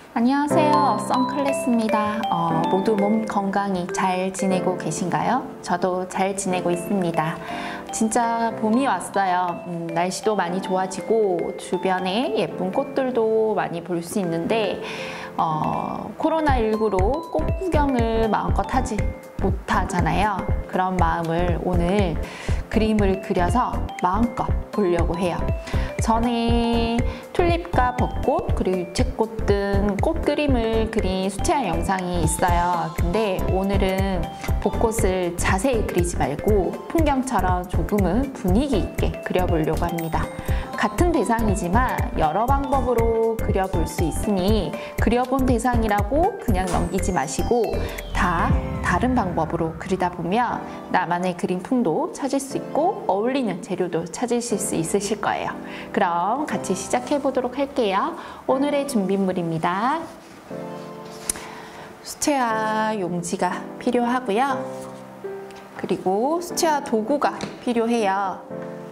안녕하세요. 썬클래스입니다. 모두 몸 건강히 잘 지내고 계신가요? 저도 잘 지내고 있습니다. 진짜 봄이 왔어요. 날씨도 많이 좋아지고 주변에 예쁜 꽃들도 많이 볼 수 있는데 코로나19로 꽃 구경을 마음껏 하지 못하잖아요. 그런 마음을 오늘 그림을 그려서 마음껏 보려고 해요. 전에 튤립과 벚꽃 그리고 유채꽃 등 꽃 그림을 그린 수채화 영상이 있어요. 근데 오늘은 벚꽃을 자세히 그리지 말고 풍경처럼 조금은 분위기 있게 그려보려고 합니다. 같은 대상이지만 여러 방법으로 그려볼 수 있으니 그려본 대상이라고 그냥 넘기지 마시고 다 다른 방법으로 그리다 보면 나만의 그림풍도 찾을 수 있고 어울리는 재료도 찾으실 수 있으실 거예요. 그럼 같이 시작해 보도록 할게요. 오늘의 준비물입니다. 수채화 용지가 필요하고요. 그리고 수채화 도구가 필요해요.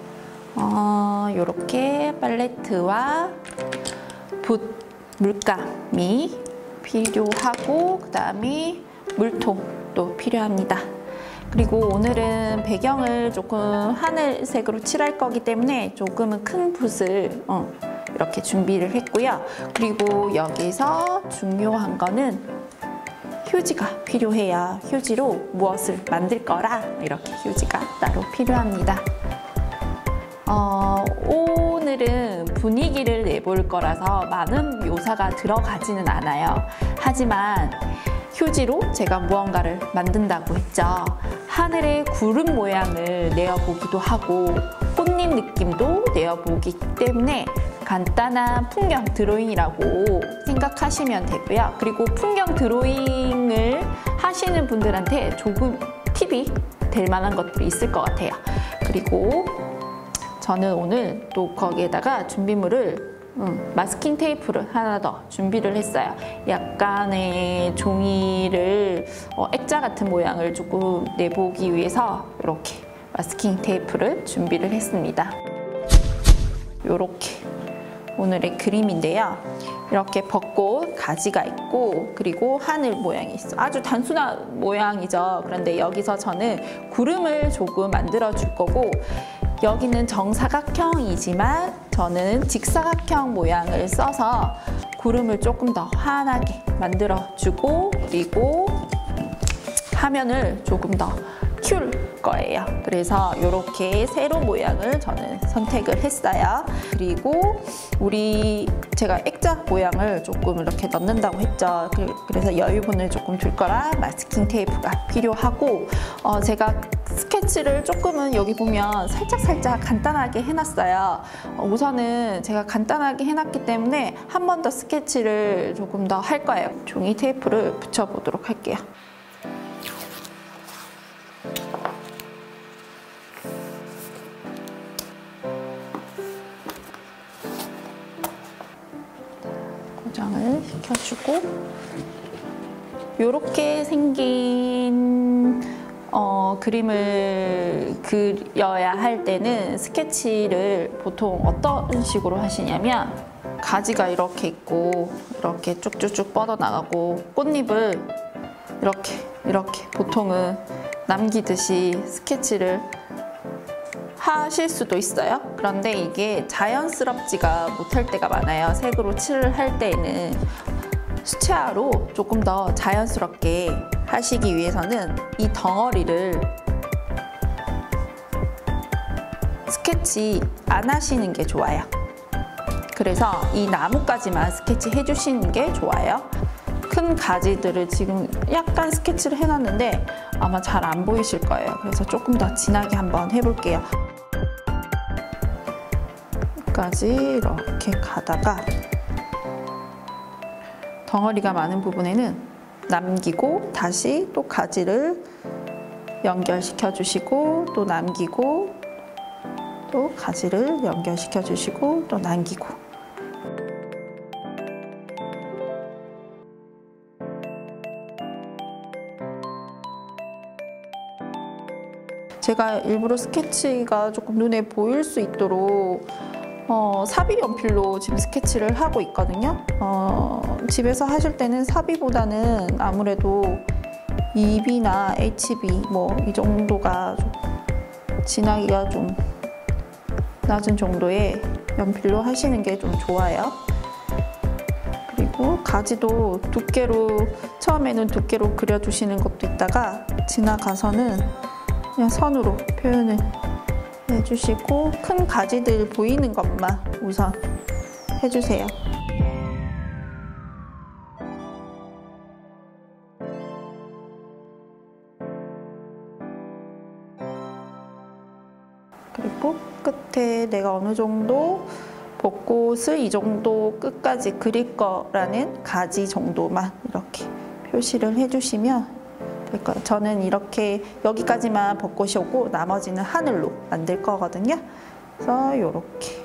요렇게 팔레트와 붓, 물감이 필요하고 그 다음에 물통도 필요합니다. 그리고 오늘은 배경을 조금 하늘색으로 칠할 거기 때문에 조금은 큰 붓을 이렇게 준비를 했고요. 그리고 여기서 중요한 거는 휴지가 필요해요. 휴지로 무엇을 만들 거라 이렇게 휴지가 따로 필요합니다. 오늘은 분위기를 내볼 거라서 많은 묘사가 들어가지는 않아요. 하지만 휴지로 제가 무언가를 만든다고 했죠. 하늘의 구름 모양을 내어보기도 하고 꽃잎 느낌도 내어보기 때문에 간단한 풍경 드로잉이라고 생각하시면 되고요. 그리고 풍경 드로잉을 하시는 분들한테 조금 팁이 될 만한 것들이 있을 것 같아요. 그리고 저는 오늘 또 거기에다가 준비물을 마스킹 테이프를 하나 더 준비를 했어요. 약간의 종이를 액자 같은 모양을 조금 내보기 위해서 이렇게 마스킹 테이프를 준비를 했습니다. 이렇게 오늘의 그림인데요. 이렇게 벚꽃 가지가 있고 그리고 하늘 모양이 있어. 아주 단순한 모양이죠. 그런데 여기서 저는 구름을 조금 만들어 줄 거고 여기는 정사각형이지만 저는 직사각형 모양을 써서 구름을 조금 더 환하게 만들어 주고 그리고 화면을 조금 더 키울 거예요. 그래서 이렇게 세로 모양을 저는 선택을 했어요. 그리고 제가 액자 모양을 조금 이렇게 넣는다고 했죠. 그래서 여유분을 조금 줄 거라 마스킹 테이프가 필요하고 제가 스케치를 조금은 여기 보면 살짝 간단하게 해놨어요. 우선은 제가 간단하게 해놨기 때문에 한 번 더 스케치를 조금 더 할 거예요. 종이 테이프를 붙여보도록 할게요. 고정을 시켜주고 이렇게 생긴 그림을 그려야 할 때는 스케치를 보통 어떤 식으로 하시냐면 가지가 이렇게 있고 이렇게 쭉쭉쭉 뻗어나가고 꽃잎을 이렇게 보통은 남기듯이 스케치를 하실 수도 있어요. 그런데 이게 자연스럽지가 못할 때가 많아요. 색으로 칠을 할 때에는 수채화로 조금 더 자연스럽게 하시기 위해서는 이 덩어리를 스케치 안 하시는 게 좋아요. 그래서 이 나뭇가지만 스케치 해주시는 게 좋아요. 큰 가지들을 지금 약간 스케치를 해놨는데 아마 잘 안 보이실 거예요. 그래서 조금 더 진하게 한번 해볼게요. 여기까지 이렇게 가다가 덩어리가 많은 부분에는 남기고 다시 또 가지를 연결시켜 주시고 또 남기고 또 가지를 연결시켜 주시고 또 남기고 제가 일부러 스케치가 조금 눈에 보일 수 있도록 사비 연필로 지금 스케치를 하고 있거든요. 집에서 하실 때는 사비보다는 아무래도 EB나 HB 뭐 이 정도가 좀 진하기가 좀 낮은 정도의 연필로 하시는 게 좀 좋아요. 그리고 가지도 두께로 처음에는 두께로 그려주시는 것도 있다가 지나가서는 그냥 선으로 표현을 해주시고 큰 가지들 보이는 것만 우선 해주세요. 그리고 끝에 내가 어느 정도 벚꽃을 이 정도 끝까지 그릴 거라는 가지 정도만 이렇게 표시를 해주시면 될 거예요. 저는 이렇게 여기까지만 벚꽃이 오고 나머지는 하늘로 만들 거거든요. 그래서 이렇게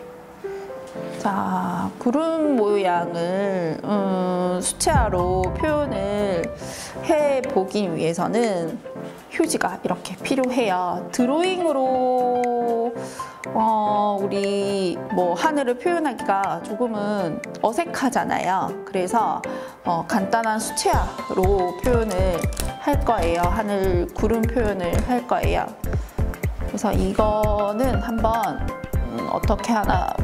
자 구름 모양을 수채화로 표현을 해보기 위해서는 휴지가 이렇게 필요해요. 드로잉으로 우리 뭐 하늘을 표현하기가 조금은 어색하잖아요. 그래서 간단한 수채화로 표현을 할 거예요. 하늘 구름 표현을 할 거예요. 그래서 이거는 한번 어떻게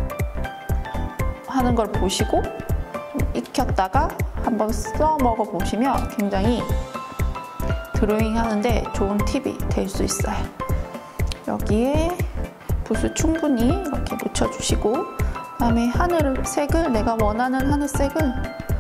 하는 걸 보시고 좀 익혔다가 한번 써 먹어 보시면 굉장히 드로잉 하는데 좋은 팁이 될 수 있어요. 여기에 붓을 충분히 이렇게 묻혀주시고 그다음에 하늘색을 내가 원하는 하늘색을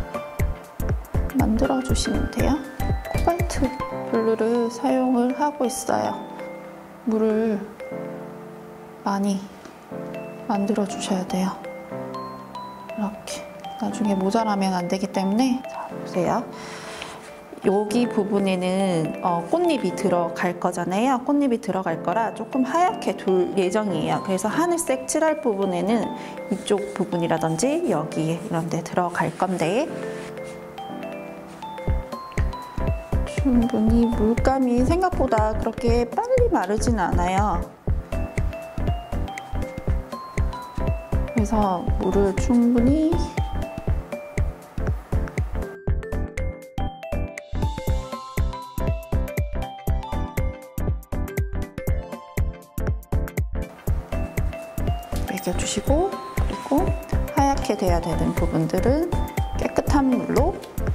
만들어 주시면 돼요. 코발트 블루를 사용을 하고 있어요. 물을 많이 만들어 주셔야 돼요. 이렇게 나중에 모자라면 안 되기 때문에 자 보세요. 여기 부분에는 꽃잎이 들어갈 거잖아요. 꽃잎이 들어갈 거라 조금 하얗게 둘 예정이에요. 그래서 하늘색 칠할 부분에는 이쪽 부분이라든지 여기에 이런 데 들어갈 건데 충분히 물감이 생각보다 그렇게 빨리 마르진 않아요. 그래서 물을 충분히 주시고 그리고 하얗게 돼야 되는 부분들은 깨끗한 물로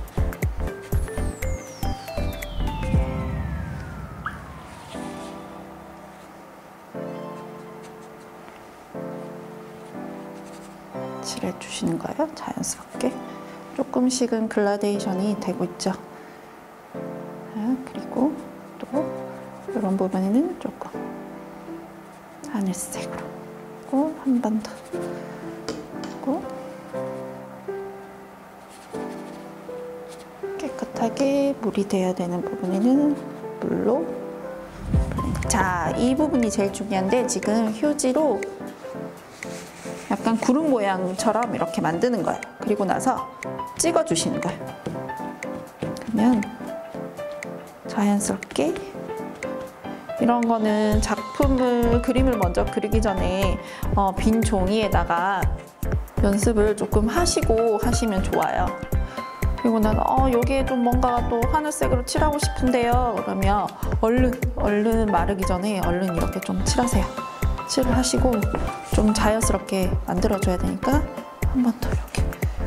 칠해 주시는 거예요. 자연스럽게 조금씩은 글라데이션이 되고 있죠. 그리고 또 이런 부분에는 조금 하늘색으로 한 번 더 그리고 깨끗하게 물이 돼야 되는 부분에는 물로 자, 이 부분이 제일 중요한데 지금 휴지로 약간 구름 모양처럼 이렇게 만드는 거예요. 그리고 나서 찍어 주시는 거예요. 그러면 자연스럽게 이런 거는 그림을 먼저 그리기 전에 빈 종이에다가 연습을 조금 하시고 하시면 좋아요. 그리고 난 여기에 좀 뭔가 또 하늘색으로 칠하고 싶은데요. 그러면 얼른 마르기 전에 얼른 이렇게 좀 칠하세요. 칠을 하시고 좀 자연스럽게 만들어줘야 되니까 한 번 더 이렇게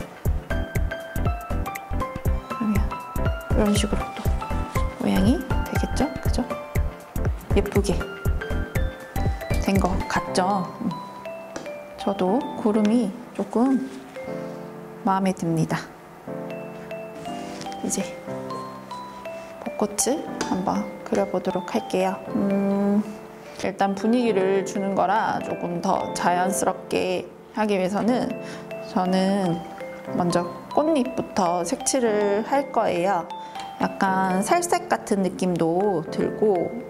그러면 이런 식으로 또 모양이 되겠죠? 그죠? 예쁘게 된 것 같죠? 저도 구름이 조금 마음에 듭니다. 이제 벚꽃을 한번 그려보도록 할게요. 일단 분위기를 주는 거라 조금 더 자연스럽게 하기 위해서는 저는 먼저 꽃잎부터 색칠을 할 거예요. 약간 살색 같은 느낌도 들고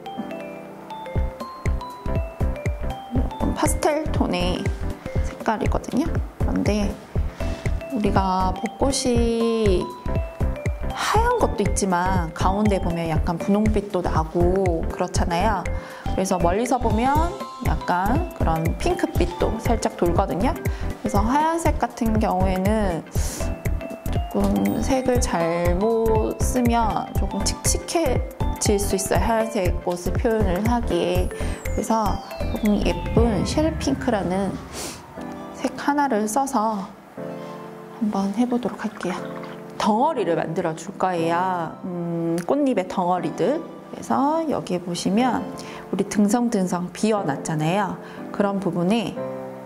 파스텔 톤의 색깔이거든요. 그런데 우리가 벚꽃이 하얀 것도 있지만 가운데 보면 약간 분홍빛도 나고 그렇잖아요. 그래서 멀리서 보면 약간 그런 핑크빛도 살짝 돌거든요. 그래서 하얀색 같은 경우에는 조금 색을 잘못 쓰면 조금 칙칙해질 수 있어요. 하얀색 옷을 표현을 하기에. 그래서 조금 예쁜 쉘 핑크라는 색 하나를 써서 한번 해보도록 할게요. 덩어리를 만들어 줄 거예요. 꽃잎의 덩어리들. 그래서 여기에 보시면 우리 등성등성 비워놨잖아요. 그런 부분에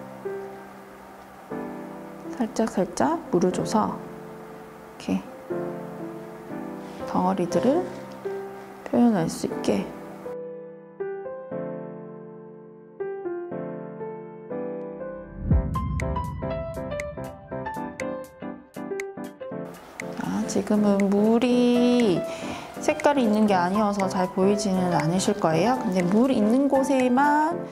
살짝 물을 줘서 이렇게 덩어리들을 표현할 수 있게. 지금은 물이 색깔이 있는 게 아니어서 잘 보이지는 않으실 거예요. 근데 물 있는 곳에만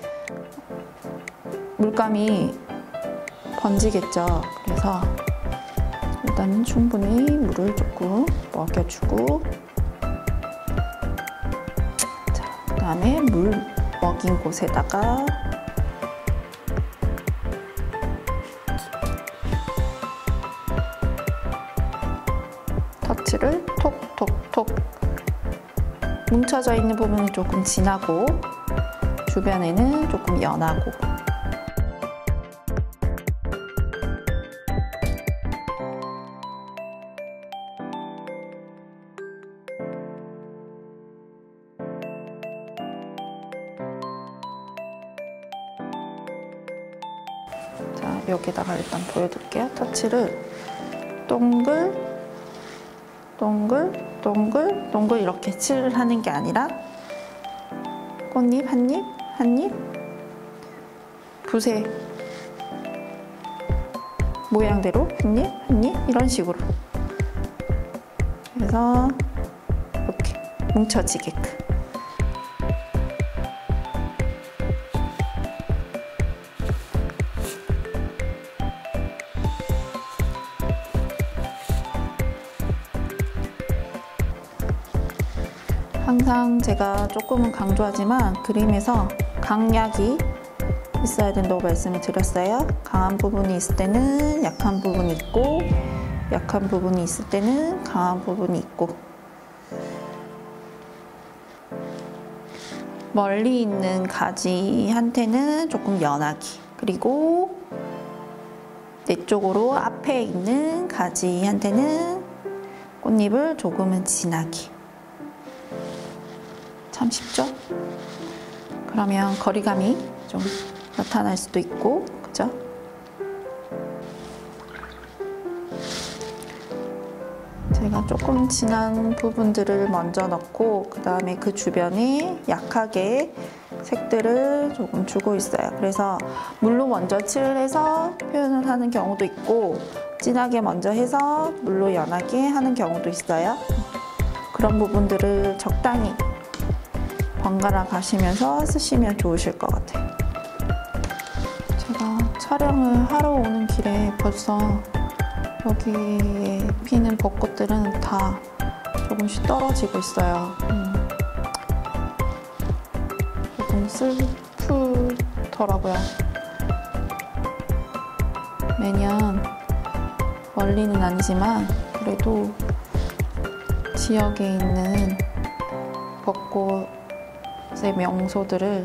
물감이 번지겠죠. 그래서 일단은 충분히 물을 조금 먹여주고, 자, 그다음에 물 먹인 곳에다가 터치를 톡톡톡. 뭉쳐져 있는 부분은 조금 진하고 주변에는 조금 연하고. 자, 여기다가 일단 보여드릴게요. 터치를 동글 동글 이렇게 칠하는 게 아니라 꽃잎 한 입 붓의 모양대로 한 입 이런 식으로 해서 이렇게 뭉쳐지게끔. 항상 제가 조금은 강조하지만 그림에서 강약이 있어야 된다고 말씀을 드렸어요. 강한 부분이 있을 때는 약한 부분이 있고, 약한 부분이 있을 때는 강한 부분이 있고, 멀리 있는 가지한테는 조금 연하게, 그리고 내 쪽으로 앞에 있는 가지한테는 꽃잎을 조금은 진하게. 참 쉽죠? 그러면 거리감이 좀 나타날 수도 있고, 그죠? 제가 조금 진한 부분들을 먼저 넣고 그 다음에 그 주변에 약하게 색들을 조금 주고 있어요. 그래서 물로 먼저 칠해서 표현을 하는 경우도 있고, 진하게 먼저 해서 물로 연하게 하는 경우도 있어요. 그런 부분들을 적당히 번갈아 가시면서 쓰시면 좋으실 것 같아요. 제가 촬영을 하러 오는 길에 벌써 여기에 피는 벚꽃들은 다 조금씩 떨어지고 있어요. 조금 슬프더라고요. 매년 멀리는 아니지만 그래도 지역에 있는 벚꽃 명소들을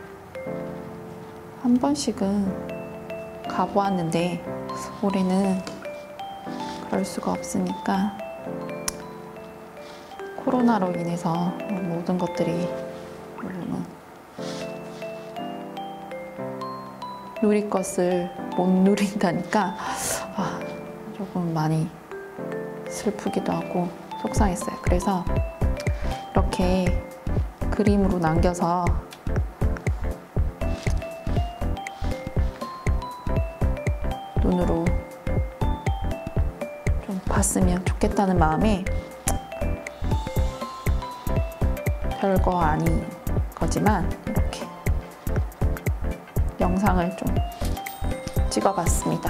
한 번씩은 가보았는데 올해는 그럴 수가 없으니까 코로나로 인해서 모든 것들이 누릴 것을 못 누린다니까 조금 많이 슬프기도 하고 속상했어요. 그래서 이렇게 그림으로 남겨서 눈으로 좀 봤으면 좋겠다는 마음에 별거 아닌 거지만 이렇게 영상을 좀 찍어봤습니다.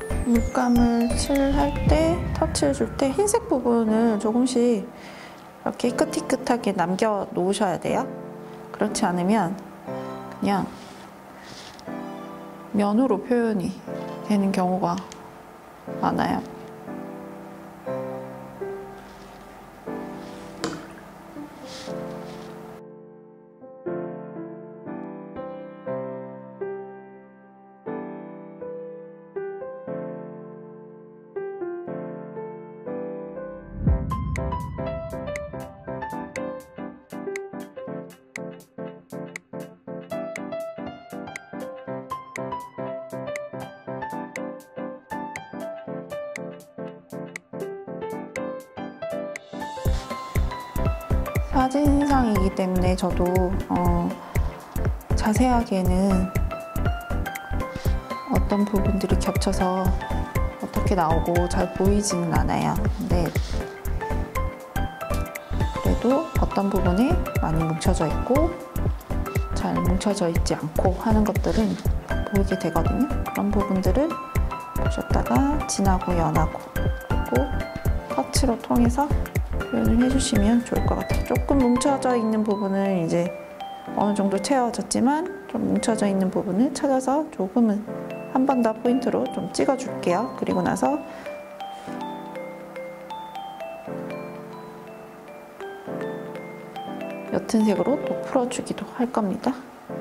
물감을 칠할 때, 터치를 줄 때 흰색 부분을 조금씩 이렇게 희끗희끗하게 남겨 놓으셔야 돼요. 그렇지 않으면 그냥 면으로 표현이 되는 경우가 많아요. 사진상이기 때문에 저도 자세하게는 어떤 부분들이 겹쳐서 어떻게 나오고 잘 보이지는 않아요. 근데 그래도 어떤 부분이 많이 뭉쳐져 있고 잘 뭉쳐져 있지 않고 하는 것들은 보이게 되거든요. 그런 부분들을 보셨다가 진하고 연하고 그리고 터치로 통해서 표현을 해주시면 좋을 것 같아요. 조금 뭉쳐져 있는 부분은 이제 어느 정도 채워졌지만 좀 뭉쳐져 있는 부분을 찾아서 조금은 한 번 더 포인트로 좀 찍어줄게요. 그리고 나서 옅은 색으로 또 풀어주기도 할 겁니다.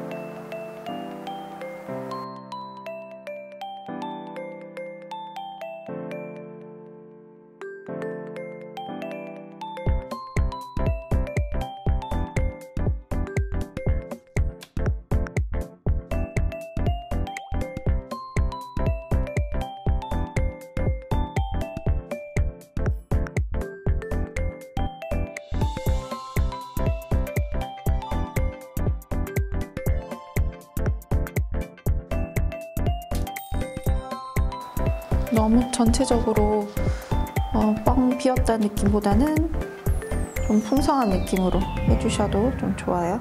너무 전체적으로 뻥 비었다는 느낌보다는 좀 풍성한 느낌으로 해주셔도 좀 좋아요.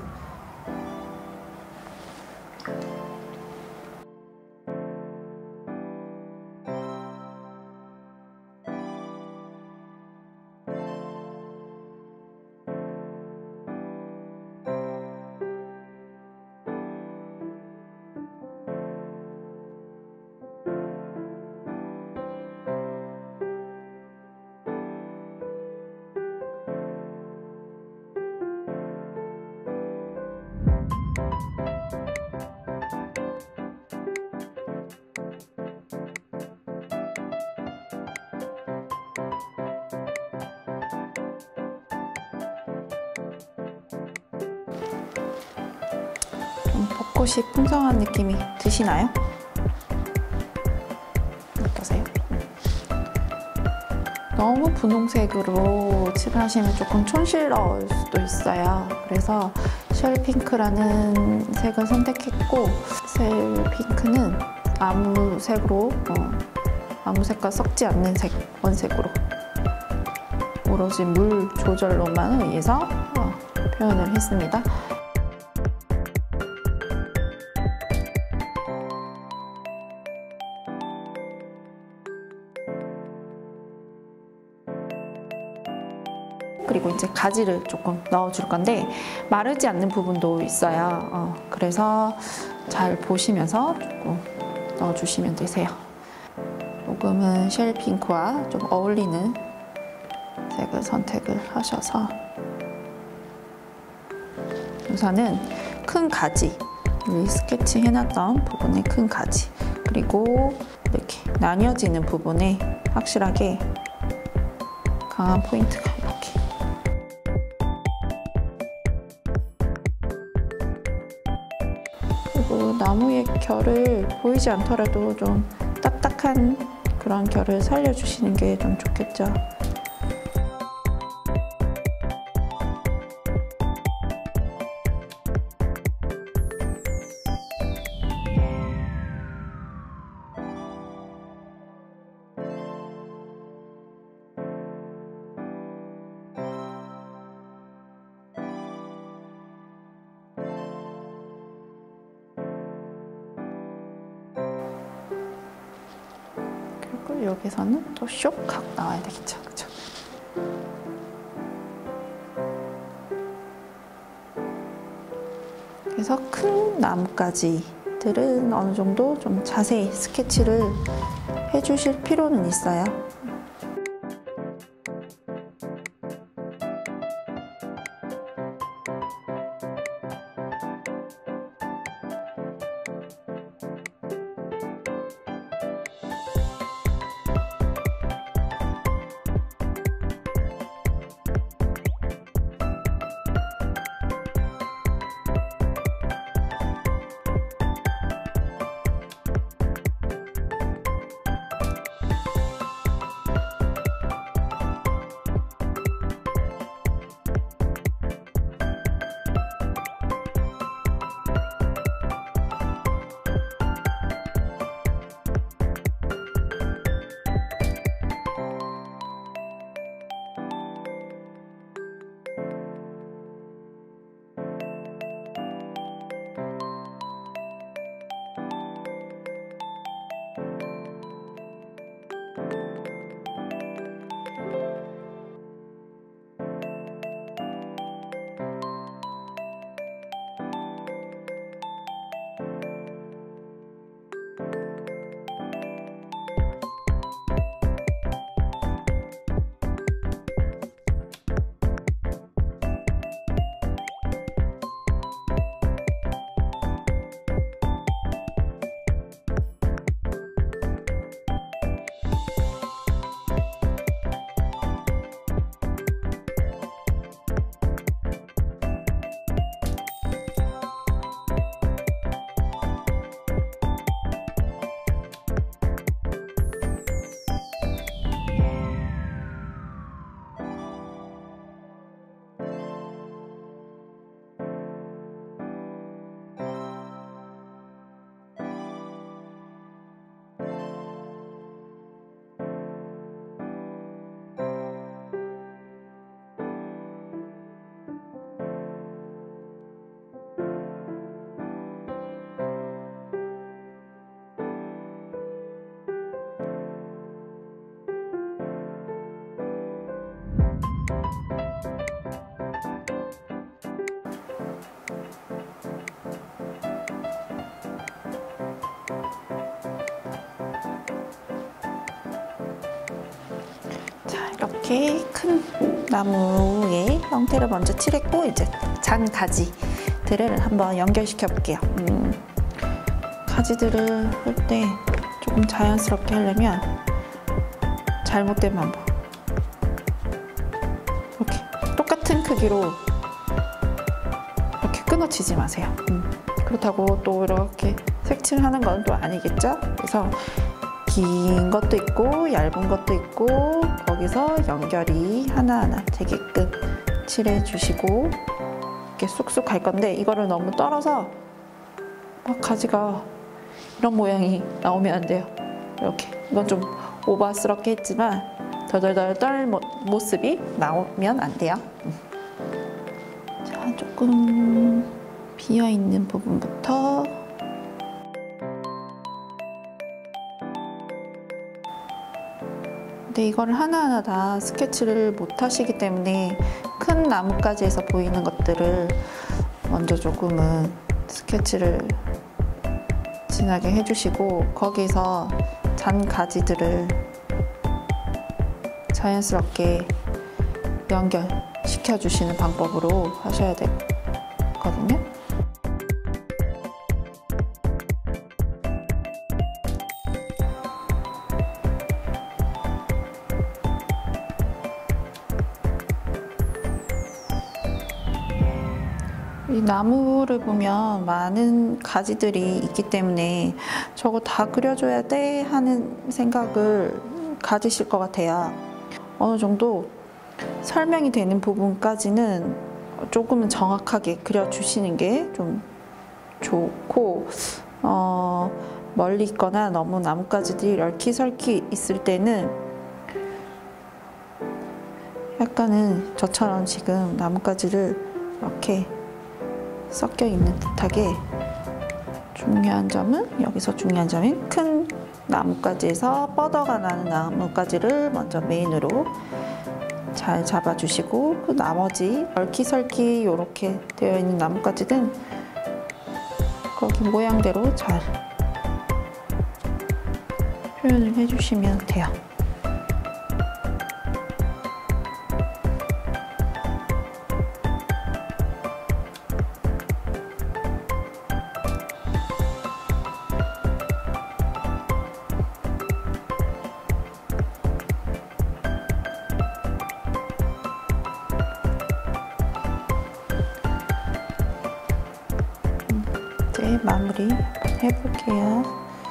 벚꽃이 풍성한 느낌이 드시나요? 어떠세요? 너무 분홍색으로 칠을 하시면 조금 촌스러울 수도 있어요. 그래서 쉘핑크라는 색을 선택했고, 쉘핑크는 아무 색으로 아무 색과 섞지 않는 색, 원색으로 오로지 물 조절로만 의해서 표현을 했습니다. 그리고 이제 가지를 조금 넣어줄 건데 마르지 않는 부분도 있어요. 그래서 잘 보시면서 조금 넣어주시면 되세요. 조금은 쉘핑크와 좀 어울리는 색을 선택을 하셔서 우선은 큰 가지, 여기 스케치 해놨던 부분의 큰 가지, 그리고 이렇게 나뉘어지는 부분에 확실하게 강한 포인트가 이렇게 그리고 나무의 결을 보이지 않더라도 좀 딱딱한 그런 결을 살려주시는 게 좀 좋겠죠. 여기서는 또 쇽 하고 나와야 되겠죠, 그쵸? 그래서 큰 나뭇가지들은 어느 정도 좀 자세히 스케치를 해주실 필요는 있어요. 이렇게 큰 나무의 형태를 먼저 칠했고 이제 잔 가지들을 한번 연결시켜 볼게요. 가지들을 할 때 조금 자연스럽게 하려면 잘못된 방법, 이렇게 똑같은 크기로 이렇게 끊어치지 마세요. 그렇다고 또 이렇게 색칠하는 건 또 아니겠죠? 그래서 긴 것도 있고 얇은 것도 있고 거기서 연결이 하나하나 되게끔 칠해 주시고 이렇게 쑥쑥 갈 건데, 이거를 너무 떨어서 막 가지가 이런 모양이 나오면 안 돼요. 이렇게 이건 좀 오버스럽게 했지만 덜덜덜 떨 모습이 나오면 안 돼요. 자, 조금 비어있는 부분부터 근데 이거를 하나하나 다 스케치를 못 하시기 때문에 큰 나뭇가지에서 보이는 것들을 먼저 조금은 스케치를 진하게 해주시고 거기서 잔 가지들을 자연스럽게 연결시켜 주시는 방법으로 하셔야 되거든요. 이 나무를 보면 많은 가지들이 있기 때문에 저거 다 그려줘야 돼 하는 생각을 가지실 것 같아요. 어느 정도 설명이 되는 부분까지는 조금은 정확하게 그려주시는 게 좀 좋고, 멀리 있거나 너무 나뭇가지들이 얽히설키 있을 때는 약간은 저처럼 지금 나뭇가지를 이렇게 섞여 있는 듯하게, 중요한 점은 여기서 중요한 점인 큰 나뭇가지에서 뻗어가 나는 나뭇가지를 먼저 메인으로 잘 잡아주시고, 그 나머지 얽히설키 이렇게 되어 있는 나뭇가지는 거기 모양대로 잘 표현을 해주시면 돼요. 이제 마무리 해볼게요.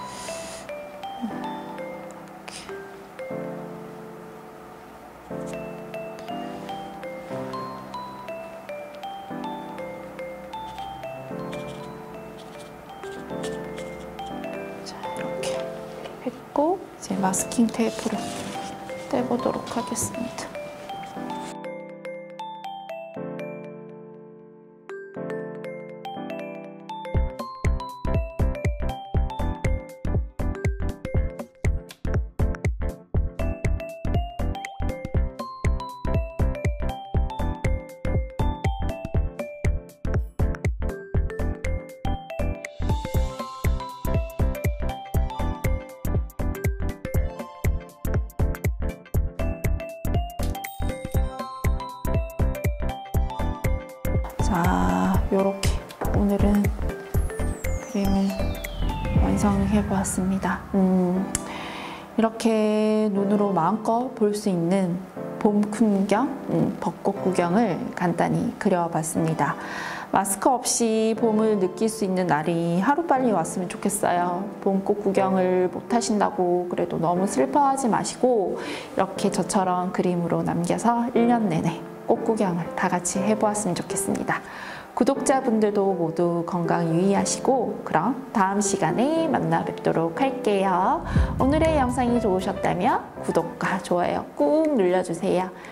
자, 이렇게 했고 이제 마스킹 테이프로 떼보도록 하겠습니다. 자, 요렇게 오늘은 그림을 완성해 보았습니다. 이렇게 눈으로 마음껏 볼 수 있는 봄 풍경, 벚꽃 구경을 간단히 그려봤습니다. 마스크 없이 봄을 느낄 수 있는 날이 하루빨리 왔으면 좋겠어요. 봄꽃 구경을 못 하신다고 그래도 너무 슬퍼하지 마시고 이렇게 저처럼 그림으로 남겨서 1년 내내 꽃 구경을 다 같이 해보았으면 좋겠습니다. 구독자분들도 모두 건강 유의하시고 그럼 다음 시간에 만나 뵙도록 할게요. 오늘의 영상이 좋으셨다면 구독과 좋아요 꾹 눌러주세요.